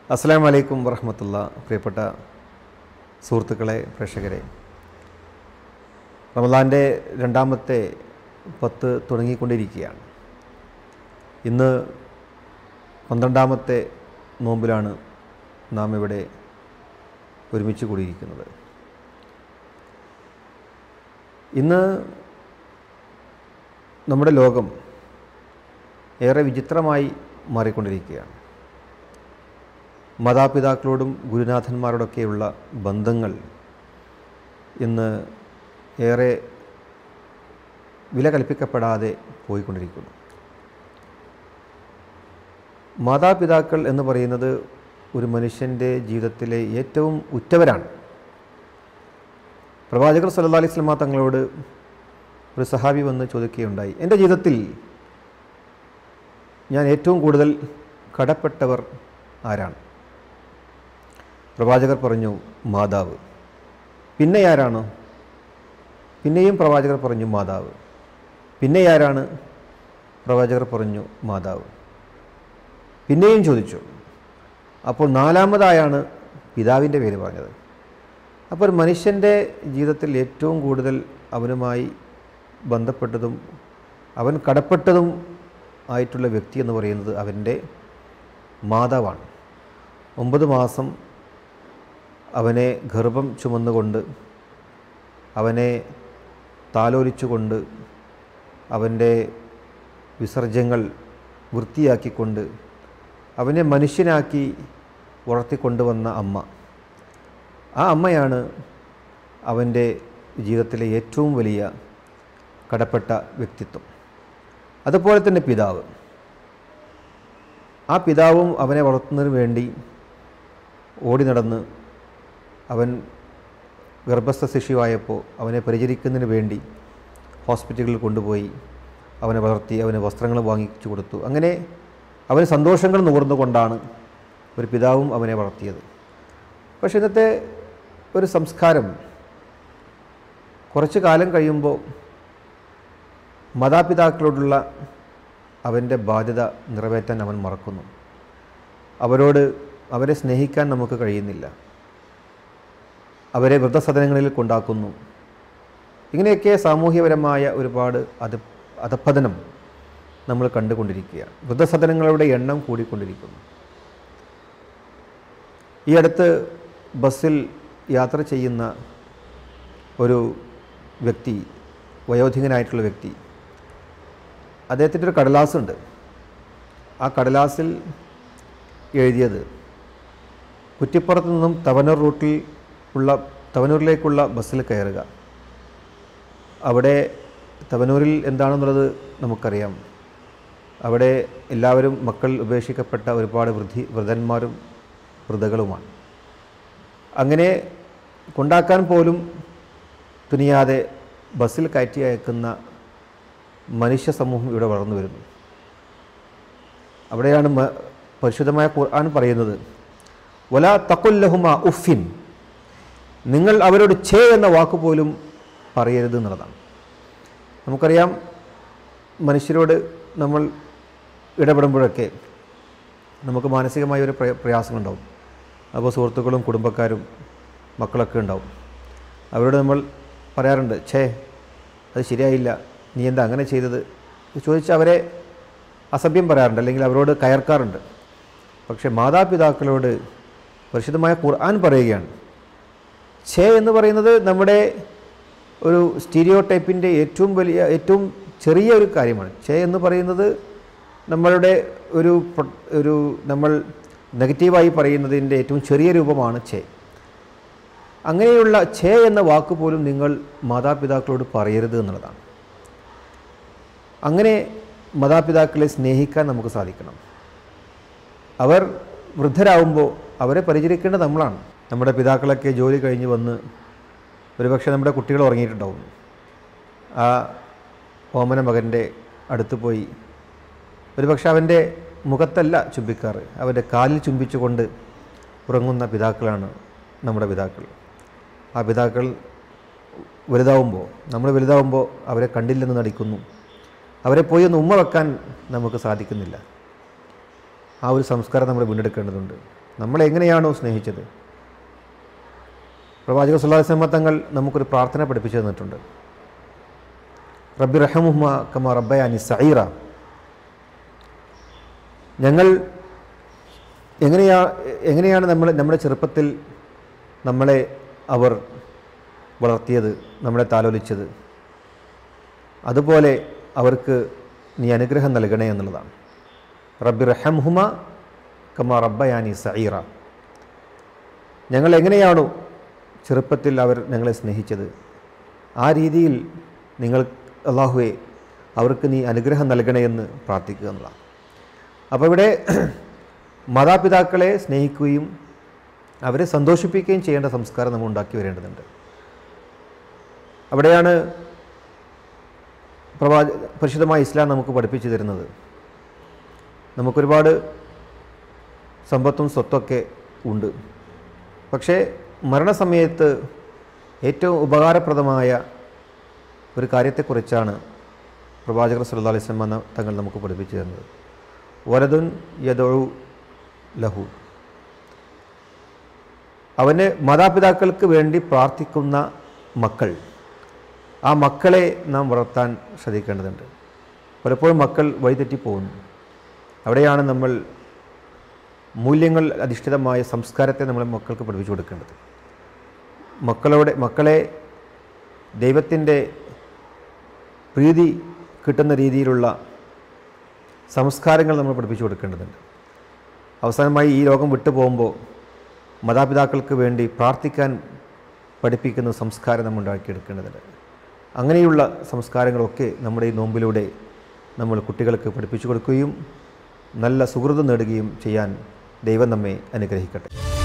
അസ്സലാമു അലൈക്കും വറഹ്മത്തുള്ളാഹി. പ്രിയപ്പെട്ട സുഹൃത്തുക്കളെ, പ്രേക്ഷകരെ, റമദാൻ്റെ രണ്ടാമത്തെ 10 തുടങ്ങിക്കൊണ്ടിരിക്കുകയാണ്. ഇന്ന് 12ാമത്തെ നോമ്പിലാണ് നാം ഇവിടെ ഒരുമിച്ച് കൂടിയിരിക്കുന്നത്. ഇന്ന് നമ്മുടെ ലോകം ഏറെ വിചിത്രമായി മാറിക്കൊണ്ടിരിക്കുകയാണ്. മാതാപിതാക്കളോടും ഗുരുനാഥന്മാരോടൊക്കെയുള്ള ബന്ധങ്ങൾ ഇന്ന് ഏറെ വില കൽപ്പിക്കപ്പെടാതെ പോയിക്കൊണ്ടിരിക്കുന്നു. മാതാപിതാക്കൾ എന്ന് പറയുന്നത് ഒരു മനുഷ്യൻ്റെ ജീവിതത്തിലെ ഏറ്റവും ഉറ്റവരാണ്. പ്രവാചകർ സല്ലല്ലാഹു അലൈഹി വസല്ലം തങ്ങളോട് ഒരു സഹാബി വന്ന് ചോദിക്കുകയുണ്ടായി, എൻ്റെ ജീവിതത്തിൽ ഞാൻ ഏറ്റവും കൂടുതൽ കടപ്പെട്ടവർ ആരാണ്? പ്രവാചകർ പറഞ്ഞു, മാതാവ്. പിന്നെ ആരാണ്? പിന്നെയും പ്രവാചകർ പറഞ്ഞു, മാതാവ്. പിന്നെ ആരാണ്? പ്രവാചകർ പറഞ്ഞു, മാതാവ്. പിന്നെയും ചോദിച്ചു. അപ്പോൾ 4ാമതായാണ് പിതാവിൻ്റെ പേര് പറഞ്ഞത്. അപ്പോൾ മനുഷ്യൻ്റെ ജീവിതത്തിൽ ഏറ്റവും കൂടുതൽ അവനുമായി ബന്ധപ്പെട്ടതും അവൻ കടപ്പെട്ടതും ആയിട്ടുള്ള വ്യക്തി എന്ന് പറയുന്നത് അവൻ്റെ മാതാവാണ്. 9 മാസം അവനെ ഗർഭം ചുമന്നുകൊണ്ട്, അവനെ താലോലിച്ചുകൊണ്ട്, അവൻ്റെ വിസർജ്യങ്ങൾ വൃത്തിയാക്കിക്കൊണ്ട്, അവനെ മനുഷ്യനാക്കി വളർത്തിക്കൊണ്ടുവന്ന അമ്മ, ആ അമ്മയാണ് അവൻ്റെ ജീവിതത്തിലെ ഏറ്റവും വലിയ കടപ്പെട്ട വ്യക്തിത്വം. അതുപോലെ തന്നെ പിതാവ്. ആ പിതാവും അവനെ വളർത്തുന്നതിന് വേണ്ടി ഓടി നടന്ന്, അവൻ ഗർഭസ്ഥ ശിശുവായപ്പോൾ അവനെ പരിചരിക്കുന്നതിന് വേണ്ടി ഹോസ്പിറ്റലുകളിൽ കൊണ്ടുപോയി അവനെ വളർത്തി, അവന് വസ്ത്രങ്ങൾ വാങ്ങിച്ചു കൊടുത്തു. അങ്ങനെ അവന് സന്തോഷങ്ങൾ നുകർന്നുകൊണ്ടാണ് ഒരു പിതാവും അവനെ വളർത്തിയത്. പക്ഷേ ഇന്നത്തെ ഒരു സംസ്കാരം കുറച്ചു കാലം കഴിയുമ്പോൾ മാതാപിതാക്കളോടുള്ള അവൻ്റെ ബാധ്യത നിറവേറ്റാൻ അവൻ മറക്കുന്നു. അവരെ സ്നേഹിക്കാൻ നമുക്ക് കഴിയുന്നില്ല. അവരെ വൃദ്ധസദനങ്ങളിൽ കൊണ്ടാക്കുന്നു. ഇങ്ങനെയൊക്കെ സാമൂഹ്യപരമായ ഒരുപാട് അധപ്പതനം നമ്മൾ കണ്ടുകൊണ്ടിരിക്കുകയാണ്. വൃദ്ധസദനങ്ങളുടെ എണ്ണം കൂടിക്കൊണ്ടിരിക്കുന്നു. ഈ അടുത്ത് ബസ്സിൽ യാത്ര ചെയ്യുന്ന ഒരു വ്യക്തി, വയോധികനായിട്ടുള്ള വ്യക്തി, അദ്ദേഹത്തിൻ്റെ ഒരു കടലാസുണ്ട്. ആ കടലാസിൽ എഴുതിയത്, കുറ്റിപ്പുറത്ത് നിന്നും തവനൂരിലേക്കുള്ള ബസ്സിൽ കയറുക. അവിടെ തവനൂരിൽ എന്താണെന്നുള്ളത് നമുക്കറിയാം. അവിടെ എല്ലാവരും മക്കൾ ഉപേക്ഷിക്കപ്പെട്ട ഒരുപാട് വൃദ്ധന്മാരും വൃദ്ധകളുമാണ്. അങ്ങനെ കൊണ്ടാക്കാൻ പോലും തുനിയാതെ ബസ്സിൽ കയറ്റി അയക്കുന്ന മനുഷ്യ സമൂഹം ഇവിടെ വളർന്നു വരുന്നു. അവിടെയാണ് പരിശുദ്ധമായ ഖുർആൻ പറയുന്നത്, വലാ തഖുൽ ലഹുമാ ഉഫിൻ, നിങ്ങൾ അവരോട് ഛേ എന്ന വാക്കുപോലും പറയരുത് എന്നുള്ളതാണ്. നമുക്കറിയാം, മനുഷ്യരോട് നമ്മൾ ഇടപെടുമ്പോഴൊക്കെ നമുക്ക് മാനസികമായ ഒരു പ്രയാസങ്ങളുണ്ടാവും. അപ്പോൾ സുഹൃത്തുക്കളും കുടുംബക്കാരും മക്കളൊക്കെ ഉണ്ടാവും. അവരോട് നമ്മൾ പറയാറുണ്ട്, ഛേ അത് ശരിയായില്ല, നീ എന്താ അങ്ങനെ ചെയ്തത് ചോദിച്ച് അവരെ അസഭ്യം പറയാറുണ്ട്, അല്ലെങ്കിൽ അവരോട് കയർക്കാറുണ്ട്. പക്ഷേ മാതാപിതാക്കളോട് പരിശുദ്ധമായ ഖുർആൻ പറയുകയാണ്, ഛേ എന്ന് പറയുന്നത് നമ്മുടെ ഒരു സ്റ്റീരിയോ ടൈപ്പിൻ്റെ ഏറ്റവും ചെറിയ ഒരു കാര്യമാണ്. ഛേ എന്ന് പറയുന്നത് നമ്മളുടെ നമ്മൾ നെഗറ്റീവായി പറയുന്നതിൻ്റെ ഏറ്റവും ചെറിയ രൂപമാണ് ഛേ. അങ്ങനെയുള്ള ഛേ എന്ന വാക്ക് പോലും നിങ്ങൾ മാതാപിതാക്കളോട് പറയരുത് എന്നുള്ളതാണ്. അങ്ങനെ മാതാപിതാക്കളെ സ്നേഹിക്കാൻ നമുക്ക് സാധിക്കണം. അവർ വൃദ്ധരാകുമ്പോൾ അവരെ പരിചരിക്കേണ്ടത് നമ്മളാണ്. നമ്മുടെ പിതാക്കളൊക്കെ ജോലി കഴിഞ്ഞ് വന്ന് ഒരുപക്ഷെ നമ്മുടെ കുട്ടികൾ ഉറങ്ങിയിട്ടുണ്ടാവും. ആ ഓമന മകൻ്റെ അടുത്ത് പോയി ഒരുപക്ഷെ അവൻ്റെ മുഖത്തല്ല ചുംബിക്കാറ്, അവൻ്റെ കാലിൽ ചുംബിച്ചുകൊണ്ട് ഉറങ്ങുന്ന പിതാക്കളാണ് നമ്മുടെ പിതാക്കൾ. ആ പിതാക്കൾ നമ്മൾ വലുതാവുമ്പോൾ അവരെ കണ്ടില്ലെന്ന് നടിക്കുന്നു. അവരെ പോയി ഒന്ന് ഉമ്മ വെക്കാൻ നമുക്ക് സാധിക്കുന്നില്ല. ആ ഒരു സംസ്കാരം നമ്മൾ വീണ്ടെടുക്കേണ്ടതുണ്ട്. നമ്മളെങ്ങനെയാണോ സ്നേഹിച്ചത്. പ്രവാചകൻ സല്ലല്ലാഹു അലൈഹി വസല്ലം തങ്ങൾ നമുക്കൊരു പ്രാർത്ഥന പഠിപ്പിച്ചു തന്നിട്ടുണ്ട്. റബ്ബി റഹമുഹുമ കമാ റബ്ബയാനി സഈറ. ഞങ്ങൾ എങ്ങനെയാണ് നമ്മുടെ ചെറുപ്പത്തിൽ നമ്മളെ അവർ വളർത്തിയത്, നമ്മളെ താലോലിച്ചത്, അതുപോലെ അവർക്ക് നീ അനുഗ്രഹം നൽകണേ എന്നുള്ളതാണ്. റബ്ബി റഹംഹുമ കമാ റബ്ബയാനി സഈറ. ഞങ്ങൾ എങ്ങനെയാണോ ചെറുപ്പത്തിൽ അവർ ഞങ്ങളെ സ്നേഹിച്ചത്, ആ രീതിയിൽ നിങ്ങൾ അല്ലാഹുവേ അവർക്ക് നീ അനുഗ്രഹം നൽകണേ എന്ന് പ്രാർത്ഥിക്കുക എന്നുള്ളതാണ്. അപ്പോൾ ഇവിടെ മാതാപിതാക്കളെ സ്നേഹിക്കുകയും അവരെ സന്തോഷിപ്പിക്കുകയും ചെയ്യേണ്ട സംസ്കാരം നമ്മൾ ഉണ്ടാക്കി വരേണ്ടതുണ്ട്. അവിടെയാണ് പരിശുദ്ധമായ ഇസ്ലാം നമുക്ക് പഠിപ്പിച്ചു തരുന്നത്. നമുക്കൊരുപാട് സമ്പത്തും സ്വത്തൊക്കെ ഉണ്ട്. പക്ഷേ മരണസമയത്ത് ഏറ്റവും ഉപകാരപ്രദമായ ഒരു കാര്യത്തെക്കുറിച്ചാണ് പ്രവാചകർ സല്ലല്ലാഹു അലൈഹി വസല്ലം തങ്ങൾ നമുക്ക് പഠിപ്പിച്ചു തരുന്നത്. വലദുൻ യദഉ ലഹു. അവന് മാതാപിതാക്കൾക്ക് വേണ്ടി പ്രാർത്ഥിക്കുന്ന മക്കൾ, ആ മക്കളെ നാം വളർത്താൻ ശ്രദ്ധിക്കേണ്ടതുണ്ട്. പലപ്പോഴും മക്കൾ വഴിതെറ്റിപ്പോകുന്നു. അവിടെയാണ് നമ്മൾ മൂല്യങ്ങൾ അധിഷ്ഠിതമായ സംസ്കാരത്തെ നമ്മളെ മക്കൾക്ക് പഠിപ്പിച്ചു കൊടുക്കേണ്ടത്. മക്കളെ ദൈവത്തിൻ്റെ പ്രീതി കിട്ടുന്ന രീതിയിലുള്ള സംസ്കാരങ്ങൾ നമ്മൾ പഠിപ്പിച്ചു കൊടുക്കേണ്ടതുണ്ട്. അവസാനമായി ഈ ലോകം വിട്ടു പോകുമ്പോൾ മാതാപിതാക്കൾക്ക് വേണ്ടി പ്രാർത്ഥിക്കാൻ പഠിപ്പിക്കുന്ന സംസ്കാരം നമ്മൾ ഉണ്ടാക്കിയെടുക്കേണ്ടതുണ്ട്. അങ്ങനെയുള്ള സംസ്കാരങ്ങളൊക്കെ നമ്മുടെ ഈ നോമ്പിലൂടെ നമ്മൾ കുട്ടികൾക്ക് പഠിപ്പിച്ചു കൊടുക്കുകയും നല്ല സുഹൃതം നേടുകയും ചെയ്യാൻ ദൈവം നമ്മെ അനുഗ്രഹിക്കട്ടെ.